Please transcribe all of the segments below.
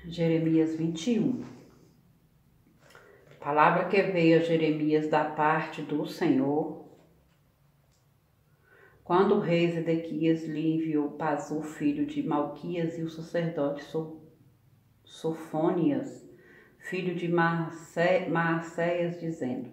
Jeremias 21. Palavra que veio a Jeremias da parte do Senhor, quando o rei Zedequias lhe enviou Pazu, filho de Malquias, e o sacerdote Sofonias, filho de Maacéias, dizendo: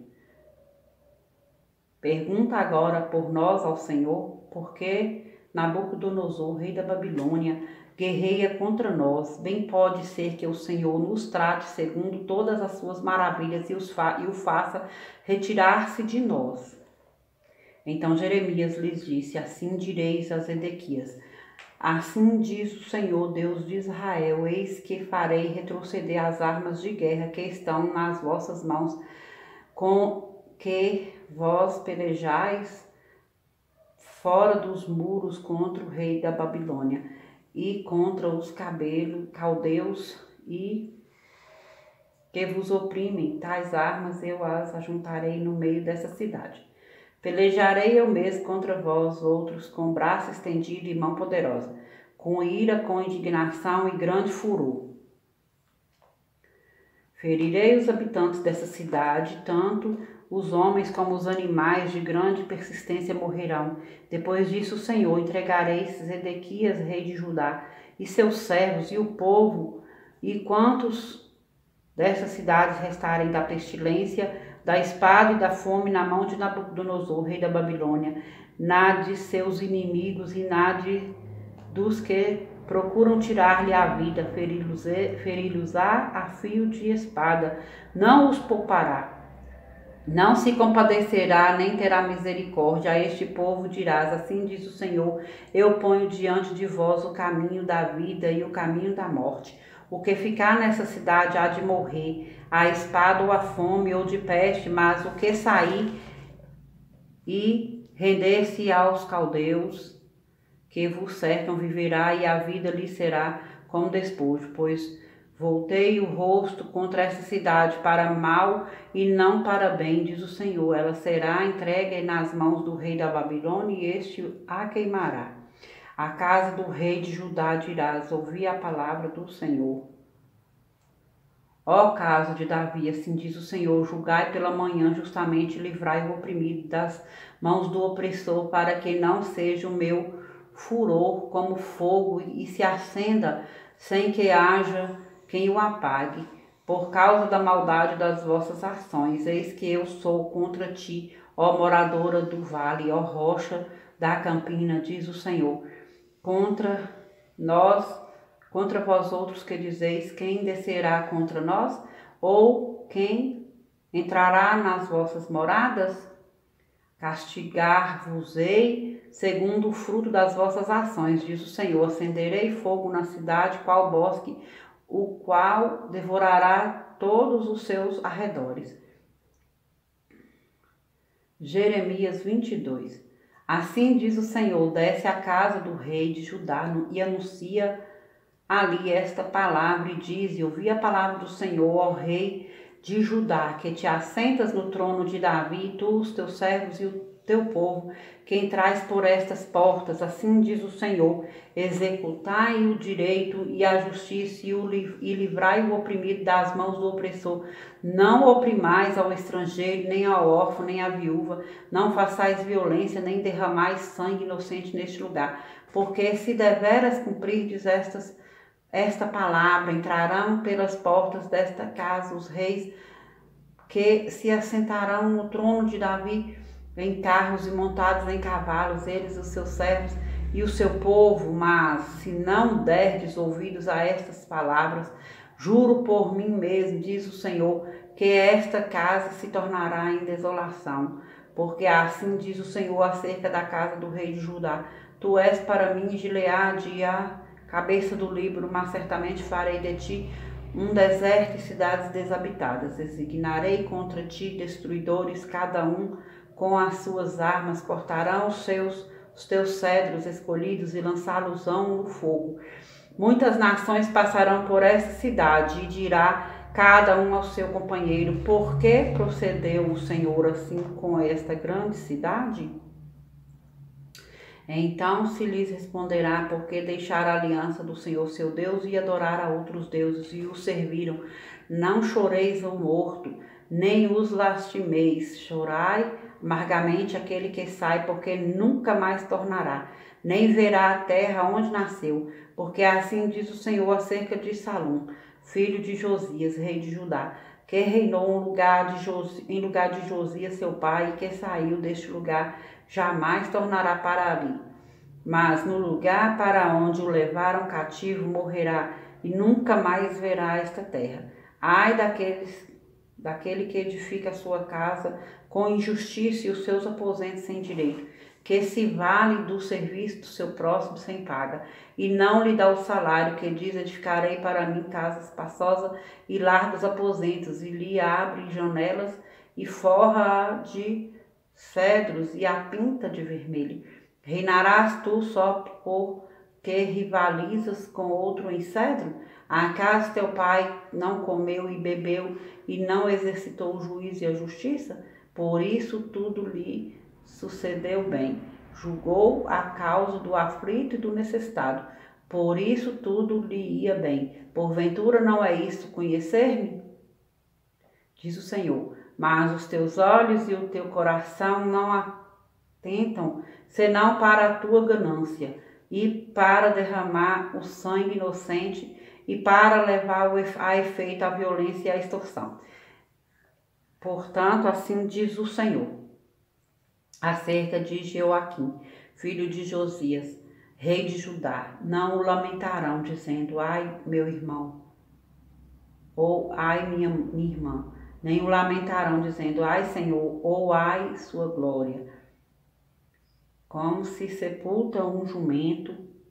Pergunta agora por nós ao Senhor, porque Nabucodonosor, rei da Babilônia, guerreia contra nós. Bem pode ser que o Senhor nos trate segundo todas as suas maravilhas e o faça retirar-se de nós. Então Jeremias lhes disse: Assim direis a Zedequias: Assim diz o Senhor, Deus de Israel: Eis que farei retroceder as armas de guerra que estão nas vossas mãos, com que vós pelejais fora dos muros contra o rei da Babilônia e contra os caldeus e que vos oprimem. Tais armas eu as ajuntarei no meio dessa cidade. Pelejarei eu mesmo contra vós outros com braço estendido e mão poderosa, com ira, com indignação e grande furor. Ferirei os habitantes dessa cidade, tanto os homens como os animais de grande persistência morrerão. Depois disso o Senhor entregarei Zedequias, rei de Judá, e seus servos e o povo, e quantos dessas cidades restarem da pestilência, da espada e da fome na mão de Nabucodonosor, rei da Babilônia, na de seus inimigos e na de dos que procuram tirar-lhe a vida, feri-los-á a fio de espada, não os poupará. Não se compadecerá, nem terá misericórdia. A este povo dirás: Assim diz o Senhor, eu ponho diante de vós o caminho da vida e o caminho da morte. O que ficar nessa cidade há de morrer, a espada ou a fome ou de peste, mas o que sair e render-se aos caldeus que vos cercam viverá, e a vida lhe será como despojo, pois voltei o rosto contra essa cidade para mal e não para bem, diz o Senhor. Ela será entregue nas mãos do rei da Babilônia e este a queimará. A casa do rei de Judá dirás: Ouvi a palavra do Senhor. Ó casa de Davi, assim diz o Senhor: Julgai pela manhã justamente, livrai o oprimido das mãos do opressor, para que não seja o meu furor como fogo e se acenda sem que haja quem o apague, por causa da maldade das vossas ações. Eis que eu sou contra ti, ó moradora do vale, ó rocha da campina, diz o Senhor, contra vós outros que dizeis: quem descerá contra nós? Ou quem entrará nas vossas moradas? Castigar-vos-ei segundo o fruto das vossas ações, diz o Senhor. Acenderei fogo na cidade, qual bosque, o qual devorará todos os seus arredores. Jeremias 22. Assim diz o Senhor: desce à casa do rei de Judá e anuncia ali esta palavra e diz: ouvi a palavra do Senhor, ó rei de Judá, que te assentas no trono de Davi, tu, os teus servos e o teu povo, que entrais por estas portas. Assim diz o Senhor: executai o direito e a justiça e livrai o oprimido das mãos do opressor. Não oprimais ao estrangeiro, nem ao órfão, nem à viúva. Não façais violência, nem derramais sangue inocente neste lugar. Porque se deveras cumprirdes esta palavra, entrarão pelas portas desta casa os reis que se assentarão no trono de Davi em carros e montados em cavalos, eles, os seus servos e o seu povo. Mas se não derdes ouvidos a estas palavras, juro por mim mesmo, diz o Senhor, que esta casa se tornará em desolação. Porque assim diz o Senhor acerca da casa do rei de Judá: tu és para mim Gileade e a cabeça do Líbano, mas certamente farei de ti um deserto e cidades desabitadas. Designarei contra ti destruidores, cada um com as suas armas, cortarão os teus cedros escolhidos e lançá-los-ão no fogo. Muitas nações passarão por essa cidade e dirá cada um ao seu companheiro: por que procedeu o Senhor assim com esta grande cidade? Então se lhes responderá, porque deixaram a aliança do Senhor seu Deus e adoraram a outros deuses e os serviram. Não choreis o morto, nem os lastimeis. Chorai amargamente aquele que sai, porque nunca mais tornará, nem verá a terra onde nasceu. Porque assim diz o Senhor acerca de Salum, filho de Josias, rei de Judá, que reinou em lugar de Josias seu pai, e que saiu deste lugar, jamais tornará para ali. Mas no lugar para onde o levaram cativo morrerá, e nunca mais verá esta terra. Ai daquele que edifica a sua casa com injustiça e os seus aposentos sem direito, que se vale do serviço do seu próximo sem paga, e não lhe dá o salário, que diz: edificarei para mim casa espaçosa e largos aposentos, e lhe abre janelas e forra de cedros e a pinta de vermelho. Reinarás tu só porque rivalizas com outro em cedro? Acaso teu pai não comeu e bebeu e não exercitou o juízo e a justiça? Por isso tudo lhe sucedeu bem. Julgou a causa do aflito e do necessitado. Por isso tudo lhe ia bem. Porventura não é isso conhecer-me? Diz o Senhor. Mas os teus olhos e o teu coração não atentam, senão para a tua ganância, e para derramar o sangue inocente, e para levar a efeito a violência e a extorsão. Portanto, assim diz o Senhor, acerca de Jeoaquim, filho de Josias, rei de Judá: não o lamentarão, dizendo: ai, meu irmão, ou ai, minha irmã, nem o lamentarão, dizendo: ai, Senhor, ou ai, sua glória. Como se sepulta um jumento,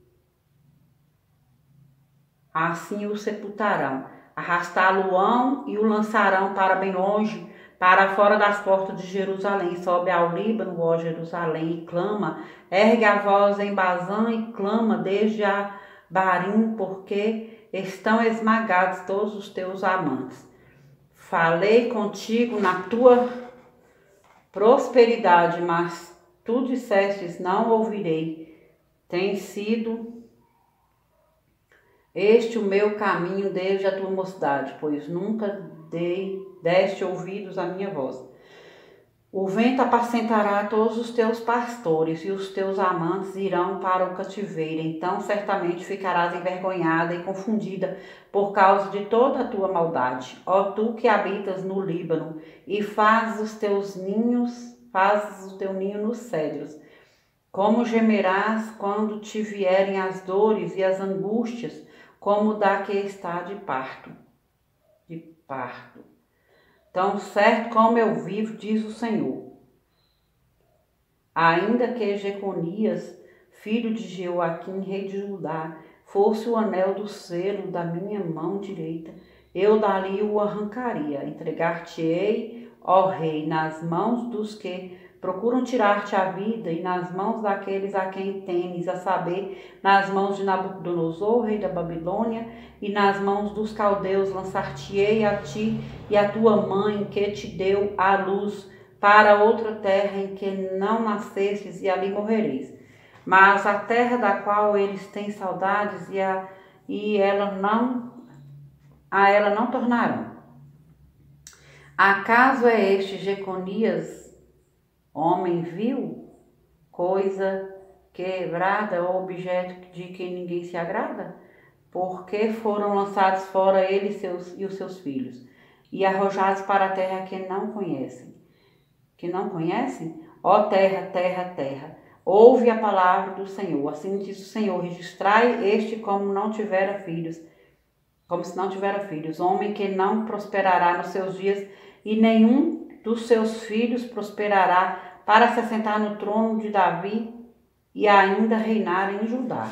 assim o sepultarão. Arrastá-lo-ão e o lançarão para bem longe, para fora das portas de Jerusalém. Sobe ao Líbano, ó Jerusalém, e clama. Ergue a voz em Bazã e clama desde a Barim, porque estão esmagados todos os teus amantes. Falei contigo na tua prosperidade, mas tu dissestes: não ouvirei. Tem sido este o meu caminho desde a tua mocidade, pois nunca deste ouvidos à minha voz. O vento apacentará todos os teus pastores, e os teus amantes irão para o cativeiro. Então certamente ficarás envergonhada e confundida por causa de toda a tua maldade. Ó tu que habitas no Líbano e fazes o teu ninho nos cedros. Como gemerás quando te vierem as dores e as angústias, como da que está de parto. Tão certo como eu vivo, diz o Senhor, ainda que Jeconias, filho de Jeoaquim, rei de Judá, fosse o anel do selo da minha mão direita, eu dali o arrancaria. Entregar-te-ei, ó rei, nas mãos dos que procuram tirar-te a vida, e nas mãos daqueles a quem temes, a saber, nas mãos de Nabucodonosor, rei da Babilônia, e nas mãos dos caldeus lançar-te-ei a ti e a tua mãe, que te deu à luz, para outra terra em que não nascestes, e ali morrereis. Mas a terra da qual eles têm saudades, a ela não tornarão. Acaso é este Jeconias homem vil, coisa quebrada ou objeto de que ninguém se agrada? Porque foram lançados fora ele e os seus filhos, e arrojados para a terra que não conhecem. Ó terra, terra, terra, ouve a palavra do Senhor. Assim diz o Senhor: registrai este como se não tivera filhos, homem que não prosperará nos seus dias, e nenhum dos seus filhos prosperará para se assentar no trono de Davi e ainda reinar em Judá.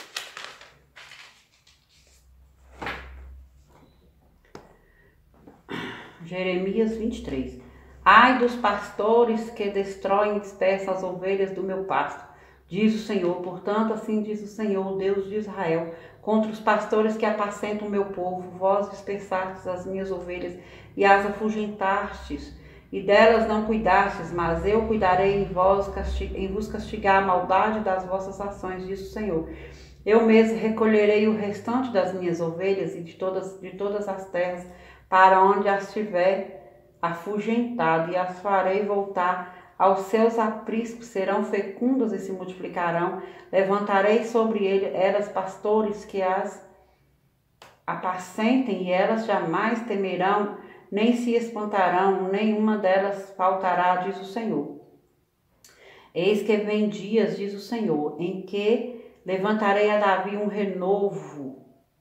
Jeremias 23. Ai dos pastores que destroem e dispersam as ovelhas do meu pasto, diz o Senhor. Portanto, assim diz o Senhor, Deus de Israel, contra os pastores que apacentam o meu povo: vós dispersastes as minhas ovelhas e as afugentastes, e delas não cuidastes, mas eu cuidarei em vos castigar a maldade das vossas ações, diz o Senhor. Eu mesmo recolherei o restante das minhas ovelhas e de todas as terras, para onde as tiver afugentado, e as farei voltar aos seus apriscos, serão fecundas e se multiplicarão. Levantarei sobre elas pastores que as apacentem, e elas jamais temerão, nem se espantarão, nenhuma delas faltará, diz o Senhor. Eis que vem dias, diz o Senhor, em que levantarei a Davi um renovo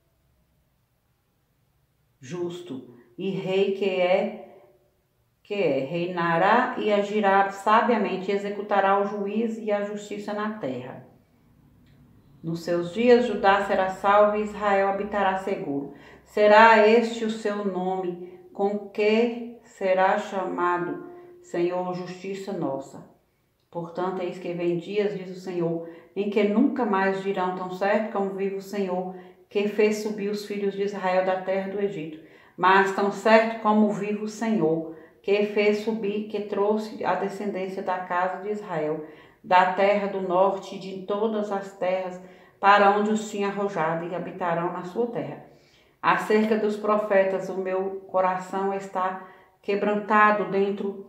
justo, e rei que reinará e agirá sabiamente, e executará o juízo e a justiça na terra. Nos seus dias Judá será salvo e Israel habitará seguro. Será este o seu nome, com que será chamado Senhor, justiça nossa. Portanto, eis que vem dias, diz o Senhor, em que nunca mais dirão tão certo como vive o Senhor, que fez subir os filhos de Israel da terra do Egito. Mas tão certo como vive o Senhor, que fez subir, que trouxe a descendência da casa de Israel, da terra do norte e de todas as terras, para onde os tinha arrojado, e habitarão na sua terra. Acerca dos profetas, o meu coração está quebrantado dentro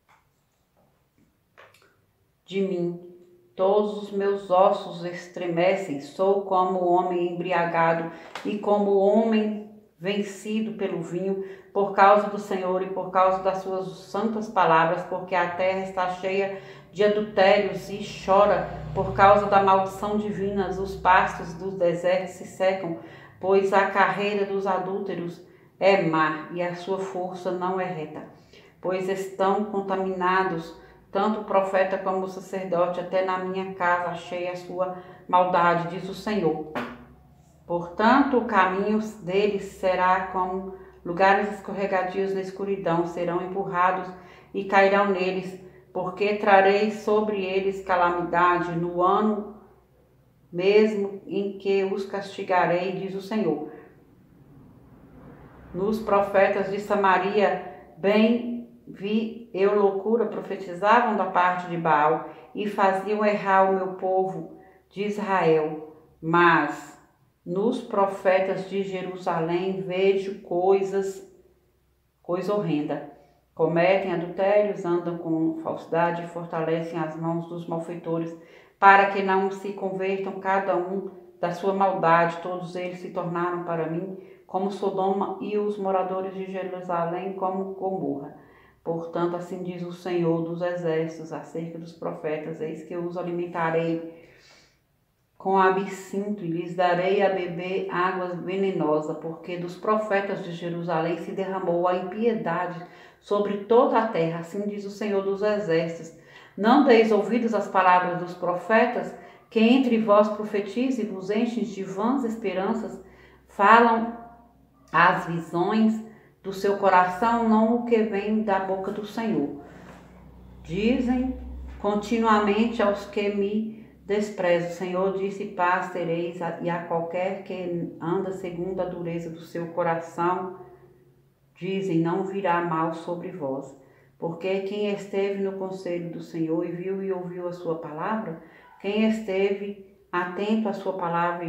de mim. Todos os meus ossos estremecem, sou como o homem embriagado e como o homem vencido pelo vinho, por causa do Senhor e por causa das suas santas palavras, porque a terra está cheia de adultérios e chora por causa da maldição divina. Os pastos dos desertos se secam, pois a carreira dos adúlteros é má e a sua força não é reta, pois estão contaminados tanto o profeta como o sacerdote. Até na minha casa achei a sua maldade, diz o Senhor. Portanto, o caminho deles será como lugares escorregadios na escuridão, serão empurrados e cairão neles, porque trarei sobre eles calamidade no ano mesmo em que os castigarei, diz o Senhor. Nos profetas de Samaria, bem vi eu loucura, profetizavam da parte de Baal e faziam errar o meu povo de Israel. Mas nos profetas de Jerusalém vejo coisa horrenda. Cometem adultérios, andam com falsidade e fortalecem as mãos dos malfeitores, para que não se convertam cada um da sua maldade. Todos eles se tornaram para mim como Sodoma, e os moradores de Jerusalém como Gomorra. Portanto, assim diz o Senhor dos exércitos acerca dos profetas: eis que eu os alimentarei com absinto e lhes darei a beber água venenosa, porque dos profetas de Jerusalém se derramou a impiedade sobre toda a terra. Assim diz o Senhor dos exércitos: não deis ouvidos às palavras dos profetas, que entre vós profetize e vos enchem de vãs esperanças, falam as visões do seu coração, não o que vem da boca do Senhor. Dizem continuamente aos que me desprezam: o Senhor disse, paz tereis, e a qualquer que anda segundo a dureza do seu coração, dizem, não virá mal sobre vós. Porque quem esteve no conselho do Senhor e viu e ouviu a sua palavra, quem esteve atento à sua palavra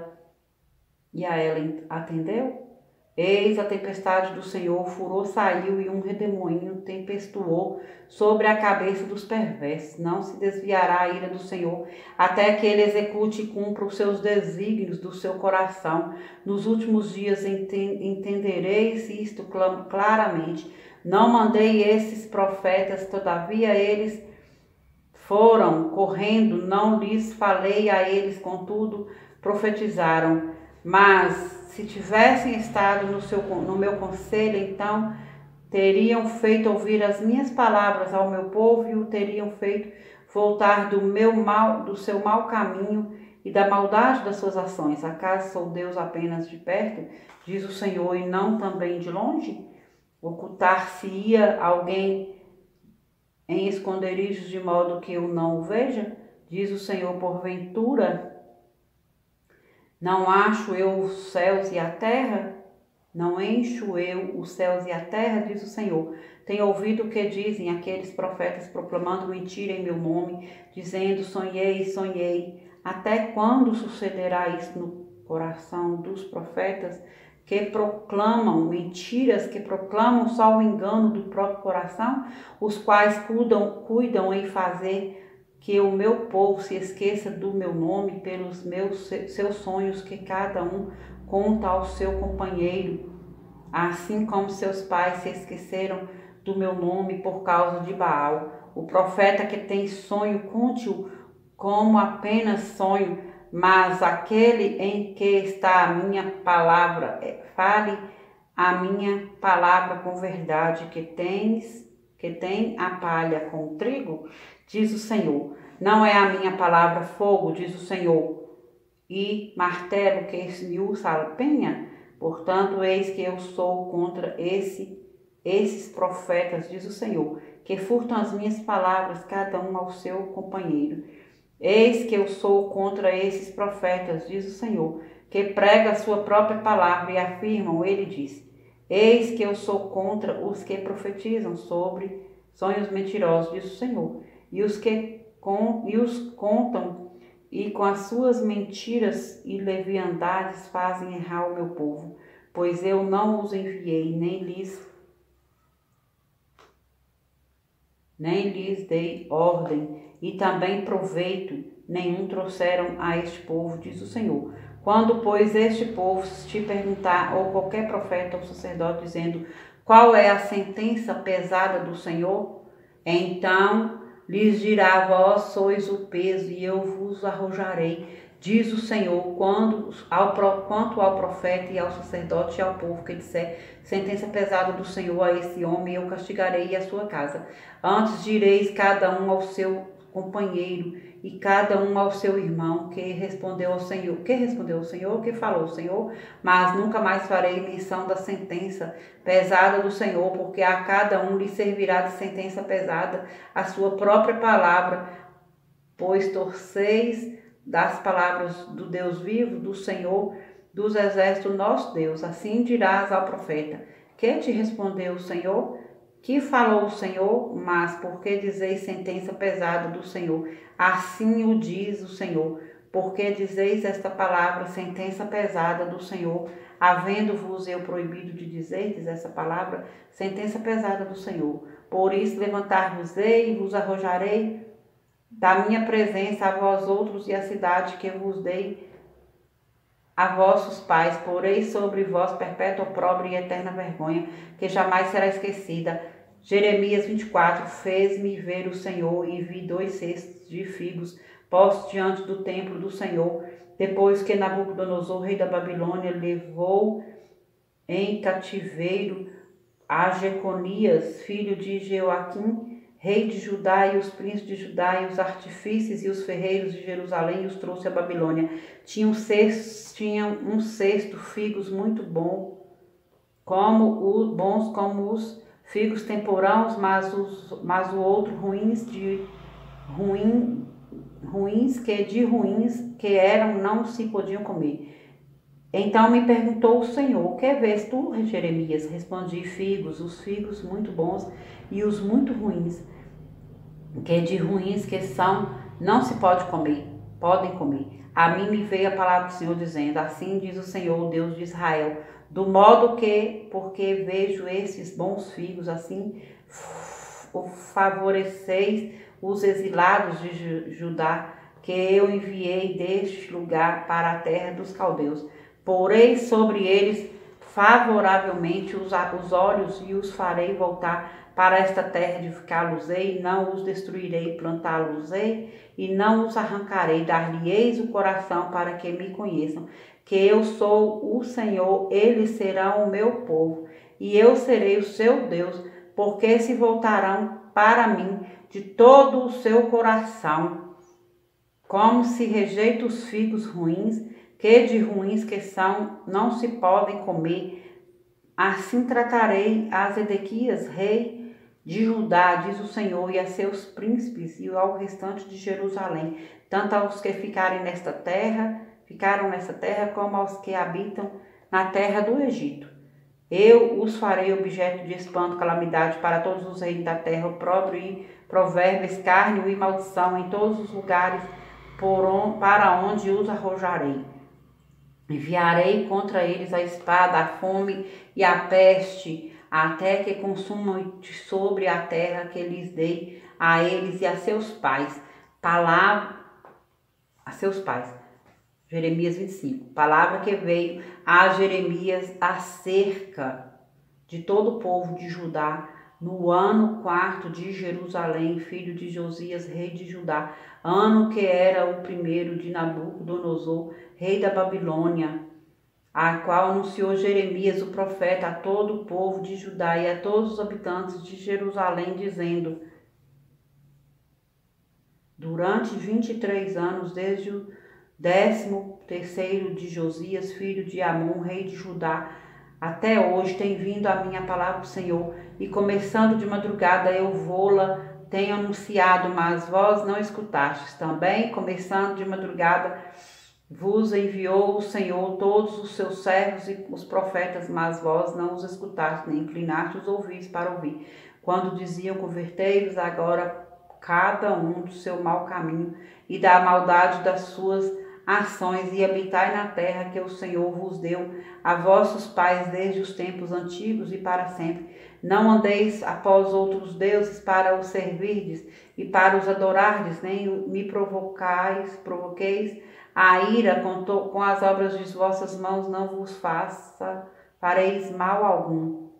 e a ela atendeu? Eis a tempestade do Senhor, o furor saiu e um redemoinho tempestuou sobre a cabeça dos perversos. Não se desviará a ira do Senhor, até que ele execute e cumpra os seus desígnios do seu coração. Nos últimos dias entendereis isto claramente. Não mandei esses profetas, todavia eles foram correndo, não lhes falei a eles, contudo profetizaram. Mas se tivessem estado no meu conselho, então teriam feito ouvir as minhas palavras ao meu povo e o teriam feito voltar do seu mau caminho e da maldade das suas ações. Acaso sou Deus apenas de perto, diz o Senhor, e não também de longe? Ocultar-se-ia alguém em esconderijos de modo que eu não o veja? Diz o Senhor, porventura não acho eu os céus e a terra? Não encho eu os céus e a terra, diz o Senhor. Tenho ouvido o que dizem aqueles profetas proclamando mentira em meu nome, dizendo: sonhei, sonhei. Até quando sucederá isso no coração dos profetas que proclamam mentiras, que proclamam só o engano do próprio coração, os quais cuidam em fazer que o meu povo se esqueça do meu nome pelos seus sonhos que cada um conta ao seu companheiro, assim como seus pais se esqueceram do meu nome por causa de Baal. O profeta que tem sonho, conte-o como apenas sonho, mas aquele em que está a minha palavra, fale a minha palavra com verdade, que tem a palha com o trigo, diz o Senhor. Não é a minha palavra fogo, diz o Senhor, e martelo que esmiuça a penha? Portanto, eis que eu sou contra esses profetas, diz o Senhor, que furtam as minhas palavras, cada um ao seu companheiro. Eis que eu sou contra esses profetas, diz o Senhor, que pregam a sua própria palavra e afirmam, ele diz: eis que eu sou contra os que profetizam sobre sonhos mentirosos, diz o Senhor, e os contam e com as suas mentiras e leviandades fazem errar o meu povo, pois eu não os enviei, nem lhes dei ordem, e também proveito nenhum trouxeram a este povo, diz o Senhor. Quando, pois, este povo te perguntar, ou qualquer profeta ou sacerdote, dizendo: qual é a sentença pesada do Senhor? Então lhes dirá: vós sois o peso, e eu vos arrojarei, diz o Senhor, quanto ao profeta e ao sacerdote e ao povo que disser sentença pesada do Senhor a esse homem, eu castigarei a sua casa. Antes direis cada um ao seu companheiro e cada um ao seu irmão, que respondeu ao Senhor, que falou o Senhor, mas nunca mais farei menção da sentença pesada do Senhor, porque a cada um lhe servirá de sentença pesada a sua própria palavra, pois torceis das palavras do Deus vivo, do Senhor dos exércitos, nosso Deus. Assim dirás ao profeta: que te respondeu o Senhor? Que falou o Senhor? Mas porque dizeis sentença pesada do Senhor? Assim o diz o Senhor. Porque dizeis esta palavra, sentença pesada do Senhor, havendo-vos eu proibido de dizerdes essa palavra, sentença pesada do Senhor. Por isso levantar-vos-ei e vos arrojarei da minha presença a vós outros, e a cidade que vos dei a vossos pais, porei sobre vós perpétuo opróbrio e eterna vergonha, que jamais será esquecida. Jeremias 24. Fez-me ver o Senhor, e vi 2 cestos de figos postos diante do templo do Senhor, depois que Nabucodonosor, rei da Babilônia, levou em cativeiro a Jeconias, filho de Jeoaquim, rei de Judá, e os príncipes de Judá, e os artífices e os ferreiros de Jerusalém, e os trouxe à Babilônia. Tinha um cesto figos muito bons como os figos temporãos, mas o outro ruins que eram não se podiam comer. Então me perguntou o Senhor: que vês tu, Jeremias? Respondi: figos, os figos muito bons e os muito ruins, que de ruins que são, não se podem comer. A mim me veio a palavra do Senhor dizendo: assim diz o Senhor, o Deus de Israel, do modo que, porque vejo esses bons figos, assim favoreceis os exilados de Judá, que eu enviei deste lugar para a terra dos caldeus. Porei sobre eles favoravelmente os olhos, e os farei voltar para esta terra, edificá-los-ei, não os destruirei, plantá-los-ei, e não os arrancarei. Dar-lhe-eis o coração para que me conheçam, que eu sou o Senhor. Eles serão o meu povo, e eu serei o seu Deus, porque se voltarão para mim de todo o seu coração. Como se rejeita os figos ruins, que de ruins que são, não se podem comer, assim tratarei a Zedequias, rei de Judá, diz o Senhor, e a seus príncipes, e ao restante de Jerusalém, tanto aos que ficaram nesta terra, como aos que habitam na terra do Egito. Eu os farei objeto de espanto, calamidade para todos os reinos da terra, opróbrio e provérbio, escárnio e maldição em todos os lugares para onde os arrojarei. Enviarei contra eles a espada, a fome e a peste, até que consumam sobre a terra que lhes dei a eles e a seus pais. Jeremias 25. Palavra que veio a Jeremias acerca de todo o povo de Judá, no ano 4 de Jerusalém, filho de Josias, rei de Judá, ano que era o primeiro de Nabucodonosor, rei da Babilônia, a qual anunciou Jeremias, o profeta, a todo o povo de Judá e a todos os habitantes de Jerusalém, dizendo: durante 23 anos, desde o 13º de Josias, filho de Amon, rei de Judá, até hoje tem vindo a minha palavra do Senhor, e começando de madrugada eu vou-la tenho anunciado, mas vós não escutastes. Também, começando de madrugada, vos enviou o Senhor todos os seus servos e os profetas, mas vós não os escutastes, nem inclinastes os ouvidos para ouvir. Quando diziam: convertei-vos agora cada um do seu mau caminho e da maldade das suas ações, e habitai na terra que o Senhor vos deu a vossos pais desde os tempos antigos e para sempre. Não andeis após outros deuses para os servirdes e para os adorardes, nem me provoqueis a ira com as obras de vossas mãos, não vos fareis mal algum.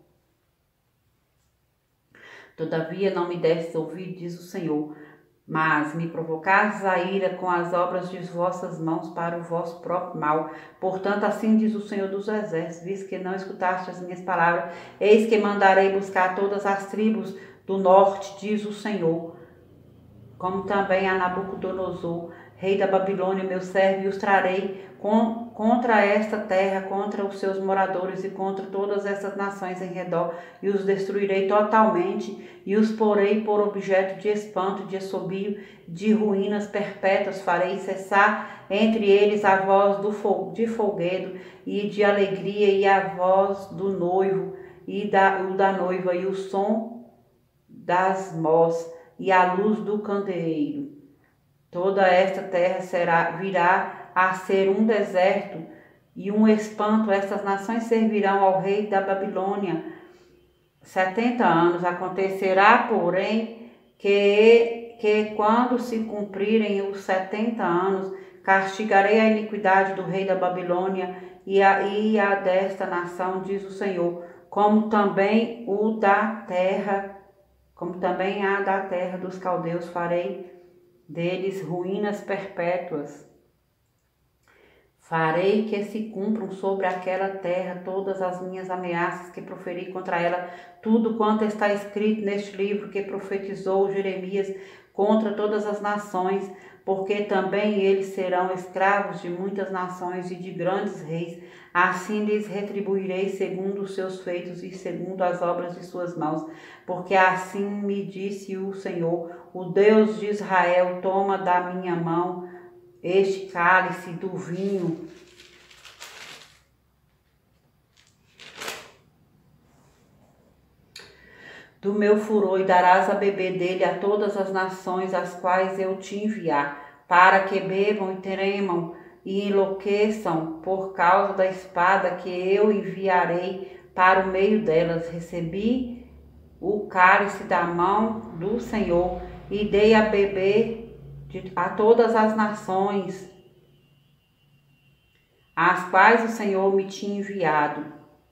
Todavia não me destes ouvido, diz o Senhor, mas me provocastes a ira com as obras de vossas mãos para o vosso próprio mal. Portanto, assim diz o Senhor dos Exércitos, visto que não escutaste as minhas palavras, eis que mandarei buscar todas as tribos do norte, diz o Senhor, como também a Nabucodonosor, rei da Babilônia, meu servo, e os trarei contra esta terra, contra os seus moradores e contra todas essas nações em redor, e os destruirei totalmente, e os porei por objeto de espanto, de assobio, de ruínas perpétuas. Farei cessar entre eles a voz de folguedo e de alegria, e a voz do noivo e da noiva, e o som das mós, e a luz do candeeiro. Toda esta terra virá a ser um deserto e um espanto. Estas nações servirão ao rei da Babilônia 70 anos. Acontecerá, porém, que quando se cumprirem os 70 anos, castigarei a iniquidade do rei da Babilônia e a desta nação, diz o Senhor, como também a da terra dos caldeus. Farei deles ruínas perpétuas. Farei que se cumpram sobre aquela terra todas as minhas ameaças que proferi contra ela, tudo quanto está escrito neste livro que profetizou Jeremias contra todas as nações, porque também eles serão escravos de muitas nações e de grandes reis. Assim lhes retribuirei segundo os seus feitos e segundo as obras de suas mãos, porque assim me disse o Senhor, o Deus de Israel: toma da minha mão este cálice do vinho do meu furor, e darás a beber dele a todas as nações às quais eu te enviar, para que bebam e tremam e enlouqueçam por causa da espada que eu enviarei para o meio delas. Recebi o cálice da mão do Senhor e dei a beber a todas as nações às quais o Senhor me tinha enviado.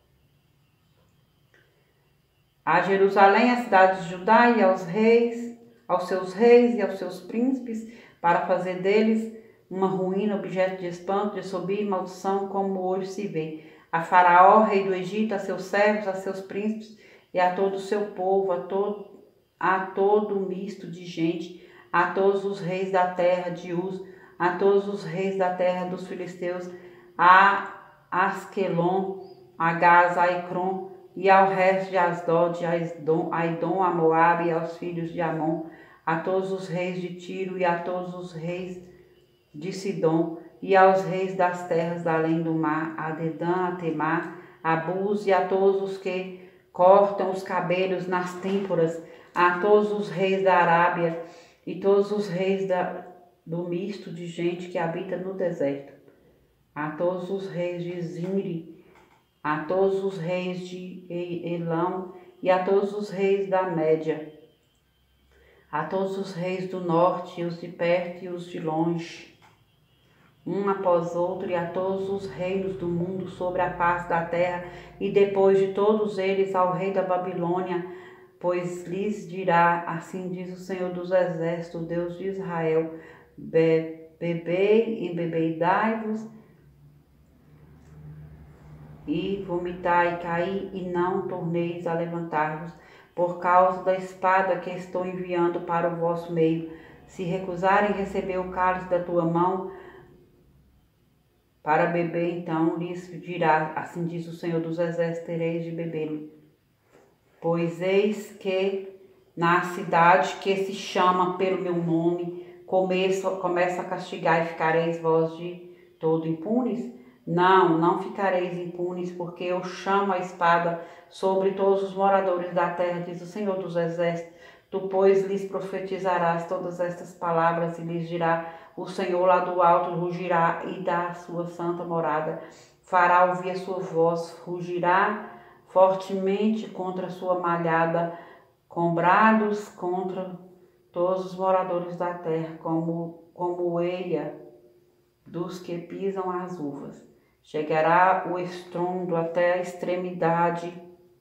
A Jerusalém, a cidade de Judá, e aos seus reis e aos seus príncipes, para fazer deles uma ruína, objeto de espanto, de assobio e maldição, como hoje se vê. A Faraó, rei do Egito, a seus servos, a seus príncipes e a todo o seu povo, a todo o misto de gente, a todos os reis da terra de Uz, a todos os reis da terra dos filisteus, a Asquelon, a Gaza, a Ecrom, e ao resto de Asdod, a Edom, a Moabe, e aos filhos de Amon, a todos os reis de Tiro e a todos os reis de Sidom, e aos reis das terras além do mar, a Dedã, a Temar, a Bus e a todos os que cortam os cabelos nas têmporas, a todos os reis da Arábia e todos os reis do misto de gente que habita no deserto, a todos os reis de Zimri, a todos os reis de Elão e a todos os reis da Média, a todos os reis do norte, os de perto e os de longe, um após outro, e a todos os reinos do mundo sobre a face da terra, e depois de todos eles ao rei da Babilônia, pois lhes dirá, assim diz o Senhor dos Exércitos, Deus de Israel, bebei, embebedai-vos, e vomitai e caí, e não torneis a levantar-vos, por causa da espada que estou enviando para o vosso meio. Se recusarem receber o cálice da tua mão para beber, então lhes dirá, assim diz o Senhor dos Exércitos, tereis de beber. Pois eis que na cidade que se chama pelo meu nome, começo a castigar, e ficareis vós de todo impunes? Não ficareis impunes, porque eu chamo a espada sobre todos os moradores da terra, diz o Senhor dos Exércitos. Tu, pois, lhes profetizarás todas estas palavras, e lhes dirá, o Senhor lá do alto rugirá, e da sua santa morada fará ouvir a sua voz, rugirá fortemente contra a sua malhada, com brados contra todos os moradores da terra, como eia dos que pisam as uvas. Chegará o estrondo até a extremidade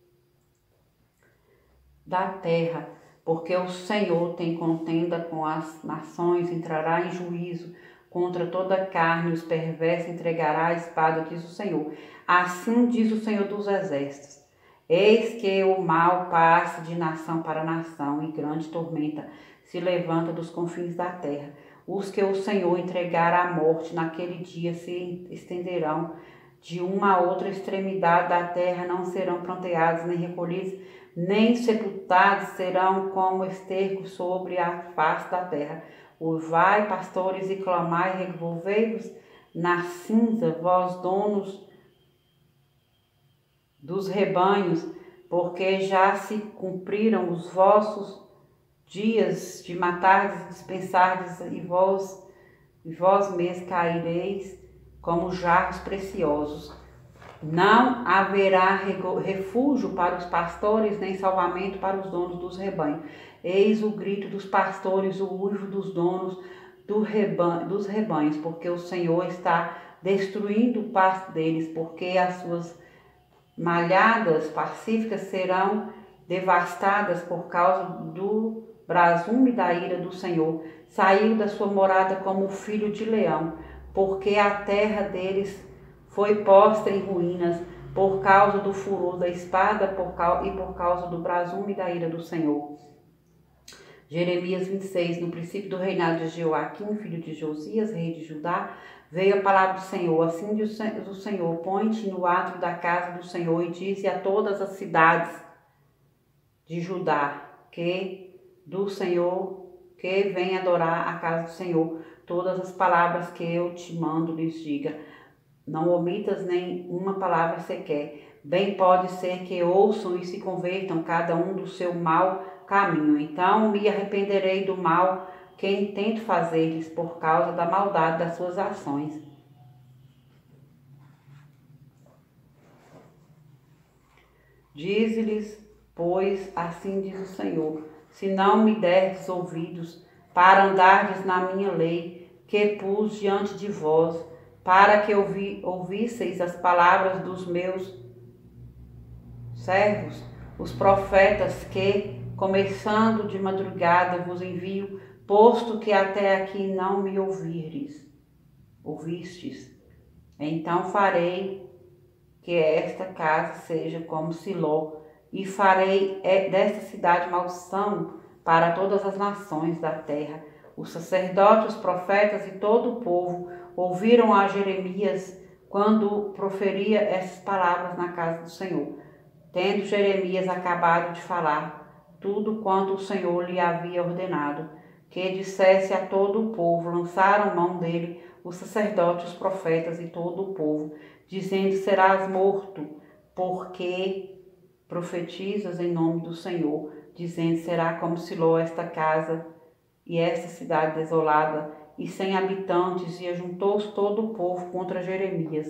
da terra, porque o Senhor tem contenda com as nações, entrará em juízo contra toda a carne, os perversos entregará a espada, diz o Senhor. Assim diz o Senhor dos Exércitos. Eis que o mal passa de nação para nação, e grande tormenta se levanta dos confins da terra. Os que o Senhor entregar à morte naquele dia se estenderão de uma a outra extremidade da terra, não serão pranteados nem recolhidos, nem sepultados, serão como esterco sobre a face da terra. Vai, pastores, e clamai, revolvei-vos na cinza, vós donos dos rebanhos, porque já se cumpriram os vossos dias de matardes e dispensardes, e vós mesmos caireis como jarros preciosos. Não haverá refúgio para os pastores, nem salvamento para os donos dos rebanhos. Eis o grito dos pastores, o uivo dos donos dos rebanhos, porque o Senhor está destruindo o pasto deles, porque as suas malhadas pacíficas serão devastadas por causa do brasume da ira do Senhor. Saiu da sua morada como filho de leão, porque a terra deles foi posta em ruínas por causa do furor da espada e por causa do brasume da ira do Senhor. Jeremias 26. No princípio do reinado de Joaquim, filho de Josias, rei de Judá, veio a palavra do Senhor. Assim diz o Senhor: põe-te no átrio da casa do Senhor e dize a todas as cidades de Judá que do Senhor, que vem adorar a casa do Senhor, todas as palavras que eu te mando lhes diga. Não omitas nem uma palavra sequer. Bem pode ser que ouçam e se convertam, cada um do seu mau caminho. Então me arrependerei do mal que intento fazer-lhes por causa da maldade das suas ações. Dize-lhes, pois, assim diz o Senhor, se não me derdes ouvidos para andardes na minha lei, que pus diante de vós, para que ouvisseis as palavras dos meus servos, os profetas, que, começando de madrugada, vos envio, posto que até aqui não me ouvistes, então farei que esta casa seja como Siló, e farei desta cidade maldição para todas as nações da terra. Os sacerdotes, os profetas e todo o povo ouviram a Jeremias quando proferia essas palavras na casa do Senhor. Tendo Jeremias acabado de falar tudo quanto o Senhor lhe havia ordenado, que dissesse a todo o povo, lançaram mão dele os sacerdotes, os profetas e todo o povo, dizendo: serás morto, porque profetizas em nome do Senhor, dizendo: será como Siló esta casa e esta cidade desolada e sem habitantes. E ajuntou-se todo o povo contra Jeremias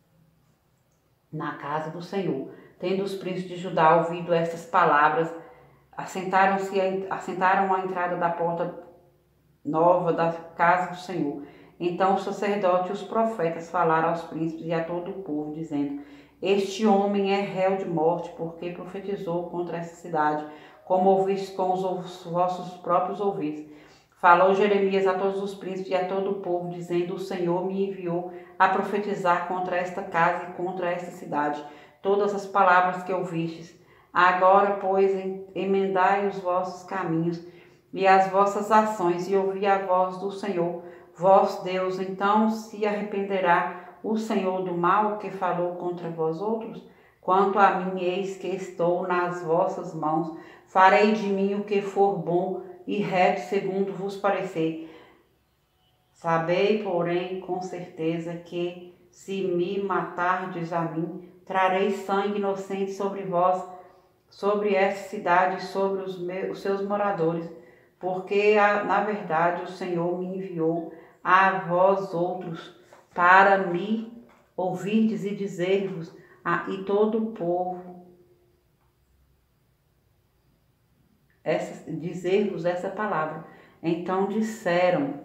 na casa do Senhor. Tendo os príncipes de Judá ouvido estas palavras, assentaram à entrada da porta nova da casa do Senhor. Então o sacerdote e os profetas falaram aos príncipes e a todo o povo, dizendo: este homem é réu de morte, porque profetizou contra essa cidade, como ouvistes com os vossos próprios ouvidos. Falou Jeremias a todos os príncipes e a todo o povo, dizendo: o Senhor me enviou a profetizar contra esta casa e contra esta cidade todas as palavras que ouvistes. Agora, pois, emendai os vossos caminhos e as vossas ações, e ouvi a voz do Senhor, vosso Deus. Então se arrependerá o Senhor do mal que falou contra vós outros? Quanto a mim, eis que estou nas vossas mãos. Farei de mim o que for bom e reto, segundo vos parecer. Sabei, porém, com certeza que, se me matardes a mim, trarei sangue inocente sobre vós, sobre esta cidade e sobre os seus moradores, porque, na verdade, o Senhor me enviou a vós outros para me ouvirdes e dizer-vos, e todo o povo, dizer-vos essa palavra. Então disseram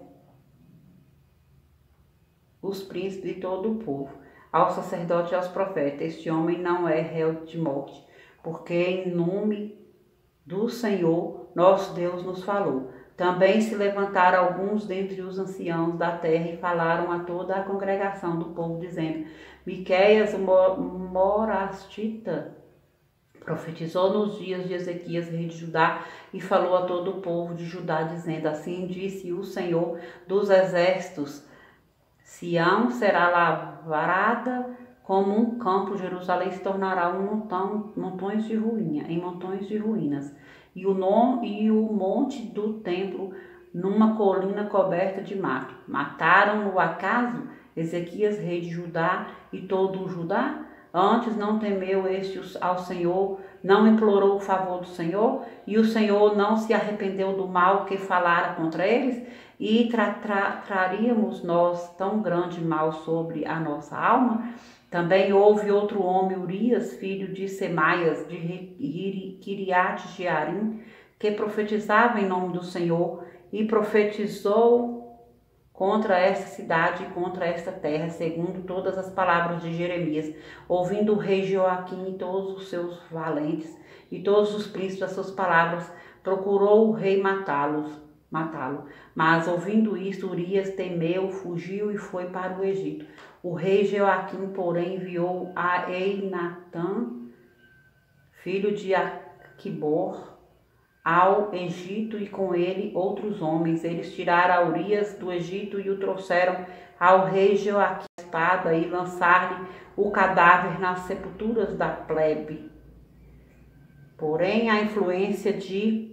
os príncipes e todo o povo ao sacerdote e aos profetas: este homem não é réu de morte, porque em nome do Senhor nosso Deus nos falou. Também se levantaram alguns dentre os anciãos da terra e falaram a toda a congregação do povo, dizendo: Miqueias, o morastita, profetizou nos dias de Ezequias, rei de Judá, e falou a todo o povo de Judá, dizendo: assim disse o Senhor dos exércitos: Sião será lavrada como um campo, Jerusalém se tornará montões de ruínas, e o monte do templo numa colina coberta de mato. Mataram-no acaso Ezequias, rei de Judá, e todo o Judá? Antes não temeu este ao Senhor, não implorou o favor do Senhor, e o Senhor não se arrependeu do mal que falara contra eles? E traríamos nós tão grande mal sobre a nossa alma? Também houve outro homem, Urias, filho de Semaias, de Quiriate Jearim, que profetizava em nome do Senhor, e profetizou contra esta cidade e contra esta terra, segundo todas as palavras de Jeremias. Ouvindo o rei Joaquim e todos os seus valentes e todos os príncipes as suas palavras, procurou o rei matá-lo. Mas ouvindo isto, Urias temeu, fugiu e foi para o Egito. O rei Joaquim, porém, enviou a Einatã, filho de Aquibor, ao Egito, e com ele outros homens. Eles tiraram Urias do Egito e o trouxeram ao rei Joaquim a espada, e lançaram-lhe o cadáver nas sepulturas da plebe. Porém, a influência de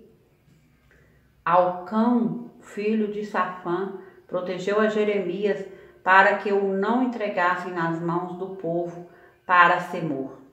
Alcão, filho de Safã, protegeu a Jeremias para que o não entregassem nas mãos do povo para ser morto.